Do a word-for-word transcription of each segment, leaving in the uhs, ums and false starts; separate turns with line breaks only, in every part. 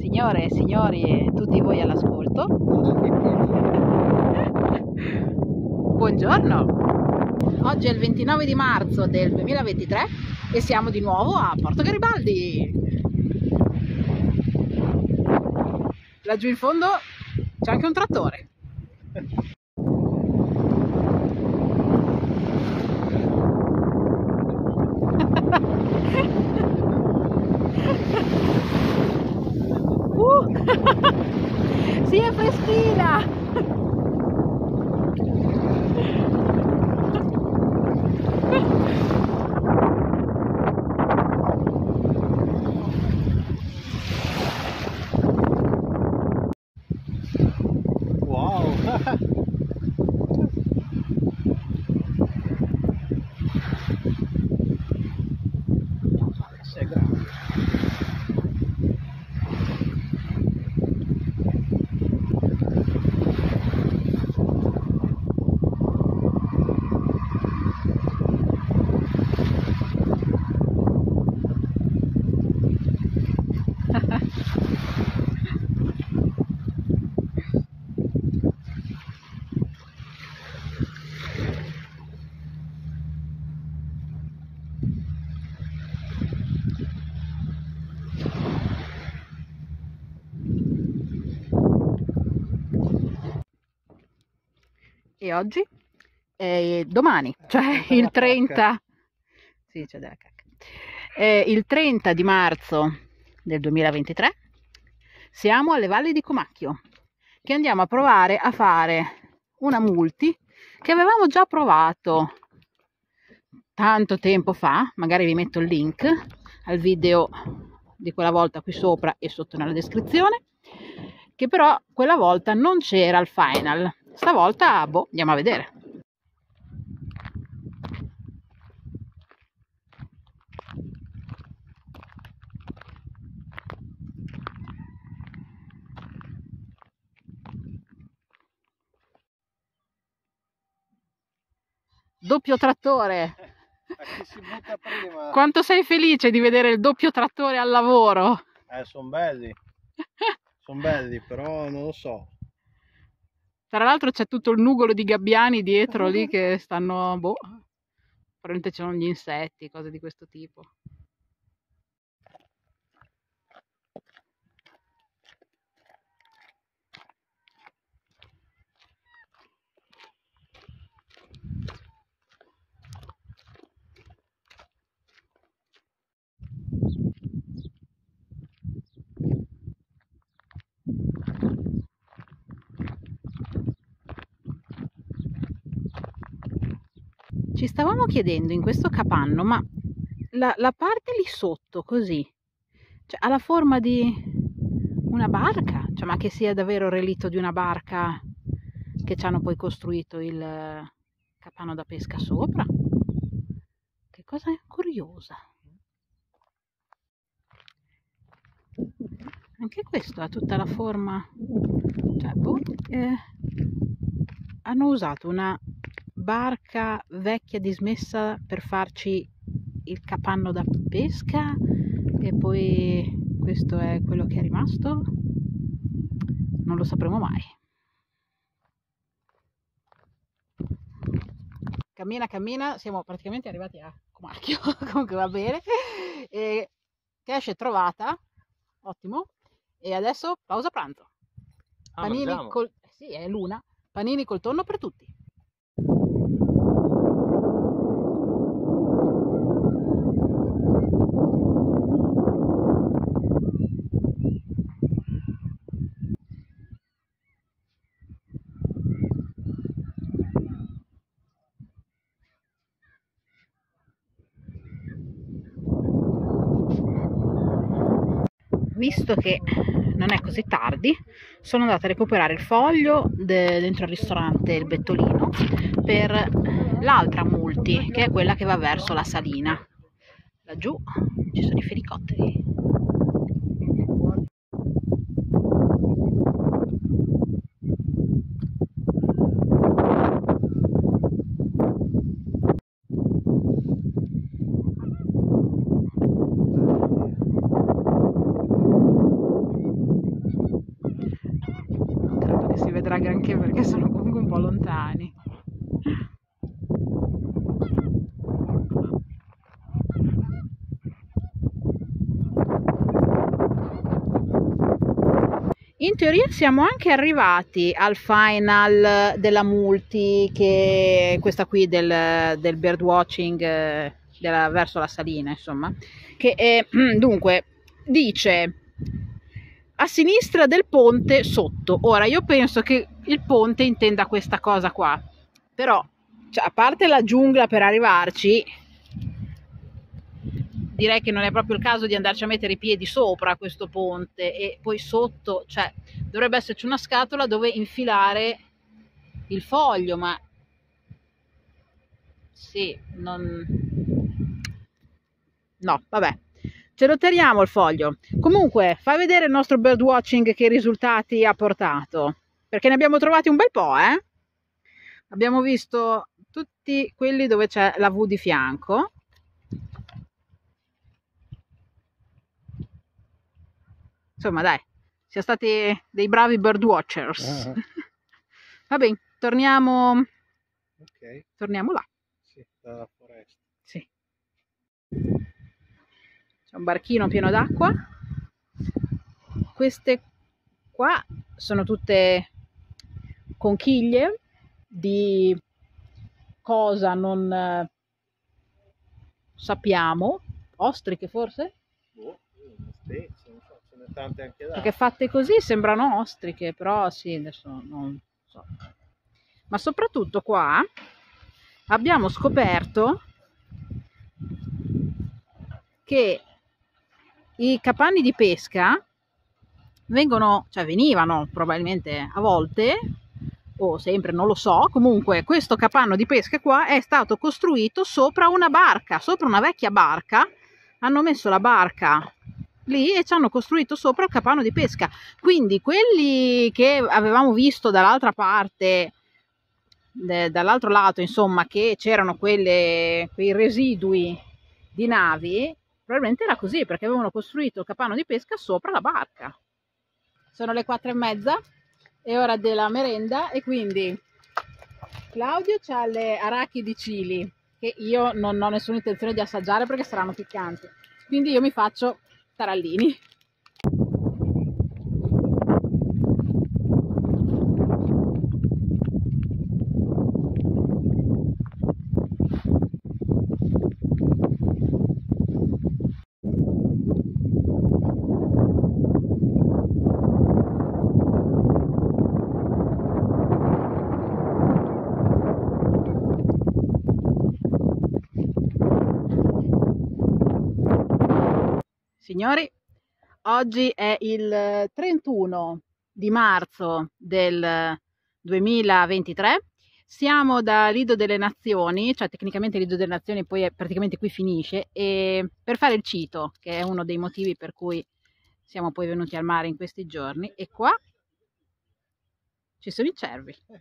Signore e signori e tutti voi all'ascolto, buongiorno. Oggi è il ventinove di marzo del duemilaventitré e siamo di nuovo a Porto Garibaldi. Laggiù in fondo c'è anche un trattore. Uh, sì, è freschina!
Wow! Sei grande.
E oggi è domani, cioè
C'è
il
della
trenta,
cacca.
sì, c'è della cacca. È il trenta di marzo del duemilaventitré. Siamo alle Valli di Comacchio, che andiamo a provare a fare una multi che avevamo già provato tanto tempo fa. Magari vi metto il link al video di quella volta qui sopra e sotto nella descrizione, che però quella volta non c'era il final. Stavolta, boh, andiamo a vedere. Doppio trattore.
A chi si butta prima?
Quanto sei felice di vedere il doppio trattore al lavoro?
Eh, sono belli. Sono belli, però non lo so.
Tra l'altro c'è tutto il nugolo di gabbiani dietro lì che stanno, boh, probabilmente c'erano gli insetti, cose di questo tipo. Ci stavamo chiedendo in questo capanno, ma la, la parte lì sotto, così, cioè ha la forma di una barca? Cioè, ma che sia davvero relitto di una barca che ci hanno poi costruito il capanno da pesca sopra? Che cosa curiosa. Anche questo ha tutta la forma, cioè, boh, eh, hanno usato una barca vecchia dismessa per farci il capanno da pesca e poi questo è quello che è rimasto? Non lo sapremo mai. Cammina, cammina, siamo praticamente arrivati a Comacchio, comunque va bene. E cash è trovata, ottimo. E adesso pausa pranzo.
Ah,
Panini
mangiamo.
col... sì, è l'una. Panini col tonno per tutti. Visto che non è così tardi, sono andata a recuperare il foglio de- dentro al ristorante Il Bettolino per l'altra multi, che è quella che va verso la Salina. Laggiù ci sono i fenicotteri. che sono comunque un po' lontani. In teoria siamo anche arrivati al final della multi, che è questa qui del, del birdwatching della, verso la salina, insomma, che è, dunque dice a sinistra del ponte sotto. Ora io penso che il ponte intenda questa cosa qua, però cioè, a parte la giungla per arrivarci, direi che non è proprio il caso di andarci a mettere i piedi sopra questo ponte, e poi sotto, cioè dovrebbe esserci una scatola dove infilare il foglio, ma sì, non... no, vabbè, ce lo teniamo il foglio. Comunque, fai vedere il nostro birdwatching che risultati ha portato, perché ne abbiamo trovati un bel po', eh? Abbiamo visto tutti quelli dove c'è la V di fianco. Insomma, dai, siamo stati dei bravi birdwatchers. Uh-huh. Va bene, torniamo,
okay.
torniamo là.
Sì, dalla foresta.
Sì. C'è un barchino pieno d'acqua. Queste qua sono tutte conchiglie di cosa non eh, sappiamo. Ostriche forse?
Boh, sì, ce ne tante anche là.
Perché fatte così sembrano ostriche, però sì, adesso non so. Ma soprattutto qua abbiamo scoperto che i capanni di pesca vengono, cioè venivano probabilmente a volte, o sempre, non lo so, comunque questo capanno di pesca qua è stato costruito sopra una barca, sopra una vecchia barca. Hanno messo la barca lì e ci hanno costruito sopra il capanno di pesca. Quindi quelli che avevamo visto dall'altra parte, dall'altro lato, insomma, che c'erano quelle quei residui di navi, probabilmente era così, perché avevano costruito il capanno di pesca sopra la barca. Sono le quattro e mezza, è ora della merenda, e quindi Claudio c'ha le arachidi chili che io non ho nessuna intenzione di assaggiare perché saranno piccanti, quindi io mi faccio tarallini. Signori, oggi è il trentuno di marzo del duemilaventitré, siamo da Lido delle Nazioni, cioè tecnicamente Lido delle Nazioni poi è praticamente qui finisce, e per fare il Cito, che è uno dei motivi per cui siamo poi venuti al mare in questi giorni, e qua ci sono i cervi.
Eh.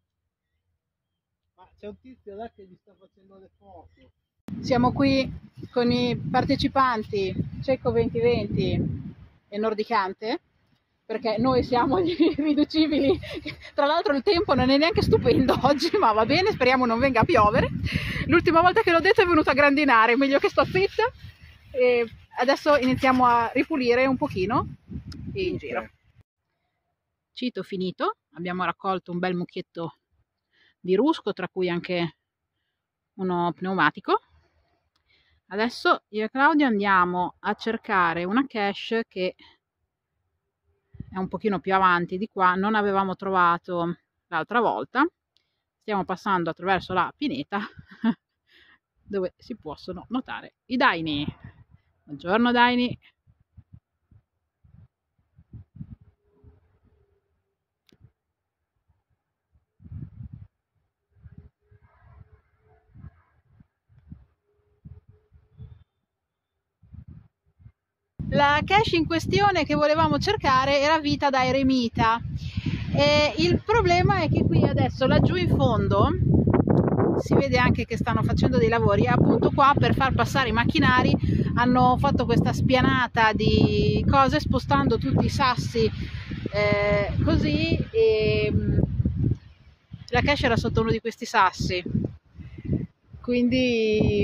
Ma c'è un tizio là che gli sta facendo le foto.
Siamo qui con i partecipanti Cecco venti venti e Nordicante, perché noi siamo gli irriducibili. Tra l'altro il tempo non è neanche stupendo oggi, ma va bene, speriamo non venga a piovere. L'ultima volta che l'ho detto è venuto a grandinare, meglio che sto zitta. E adesso iniziamo a ripulire un pochino in giro. Cito finito, abbiamo raccolto un bel mucchietto di rusco, tra cui anche uno pneumatico. Adesso io e Claudio andiamo a cercare una cache che è un pochino più avanti di qua, non avevamo trovato l'altra volta. Stiamo passando attraverso la pineta dove si possono notare i daini. Buongiorno daini. La cache in questione che volevamo cercare era vita da eremita, e il problema è che qui adesso laggiù in fondo si vede anche che stanno facendo dei lavori, e appunto qua per far passare i macchinari hanno fatto questa spianata di cose spostando tutti i sassi eh, così, e la cache era sotto uno di questi sassi, quindi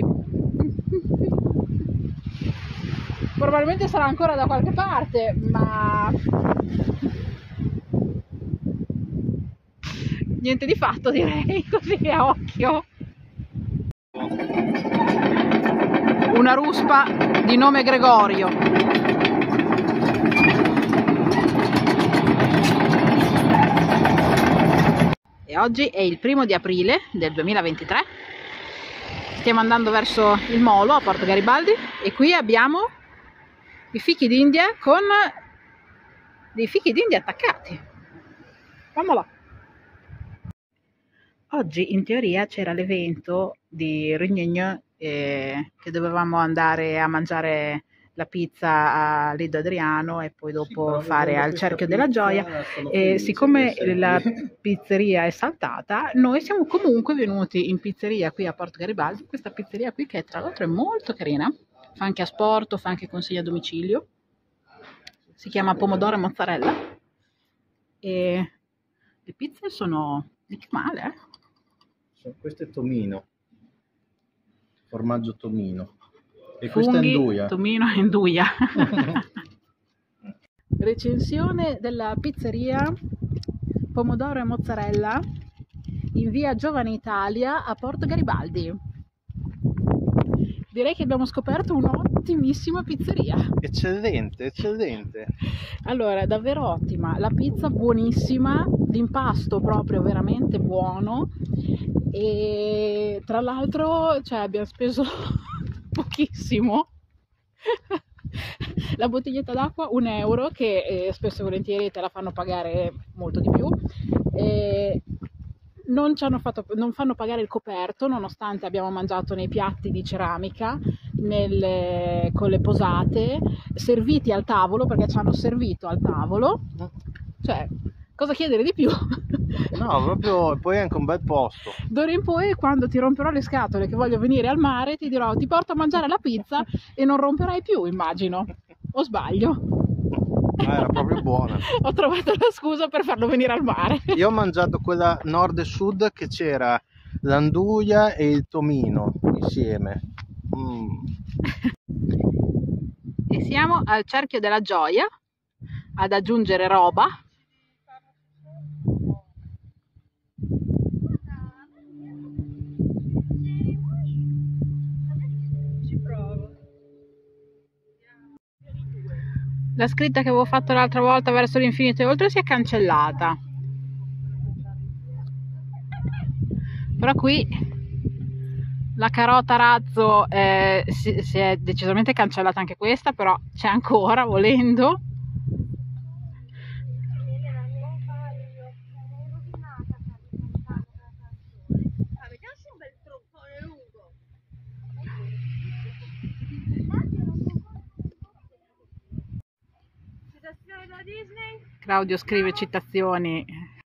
probabilmente sarà ancora da qualche parte, ma niente di fatto, direi, così a occhio. Una ruspa di nome Gregorio. E oggi è il primo di aprile del duemilaventitré. Stiamo andando verso il molo a Porto Garibaldi e qui abbiamo i fichi d'India con dei fichi d'India attaccati. Vammola. Oggi in teoria c'era l'evento di Rignigno, eh, che dovevamo andare a mangiare la pizza a Lido Adriano e poi dopo sì, fare al Cerchio della Gioia. E siccome la pizzeria è saltata, noi siamo comunque venuti in pizzeria qui a Porto Garibaldi, questa pizzeria qui che tra l'altro è molto carina, fa anche asporto, fa anche consigli a domicilio, si chiama Pomodoro e Mozzarella e le pizze sono mica male, eh?
Questo è tomino, formaggio tomino, e
funghi,
questa è nduja.
Tomino e nduja. Recensione della pizzeria Pomodoro e Mozzarella in via Giovane Italia a Porto Garibaldi. Direi che abbiamo scoperto un'ottimissima pizzeria.
Eccellente, eccellente.
Allora, davvero ottima, la pizza buonissima, l'impasto proprio veramente buono e tra l'altro cioè, abbiamo speso pochissimo. La bottiglietta d'acqua un euro, che eh, spesso e volentieri te la fanno pagare molto di più. E non ci hanno fatto, non fanno pagare il coperto, nonostante abbiamo mangiato nei piatti di ceramica, nelle, con le posate, serviti al tavolo, perché ci hanno servito al tavolo. Cioè, cosa chiedere di più?
No, proprio, poi è anche un bel posto.
D'ora in poi, quando ti romperò le scatole che voglio venire al mare, ti dirò, ti porto a mangiare la pizza e non romperai più, immagino. O sbaglio?
Ah, era proprio buona.
Ho trovato la scusa per farlo venire al mare.
Io ho mangiato quella nord e sud che c'era l'anduia e il tomino insieme. Mm.
E siamo al Cerchio della Gioia ad aggiungere roba. La scritta che avevo fatto l'altra volta verso l'infinito e oltre si è cancellata, però qui la carota razzo eh, si, si è decisamente cancellata anche questa, però c'è ancora volendo. Claudio scrive citazioni